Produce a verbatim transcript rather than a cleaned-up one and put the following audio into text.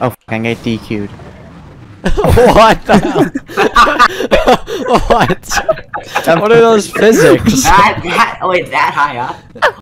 Oh, fuck, I get D Q'd. What the hell? What? What are those physics? That, that, oh, it's that high up?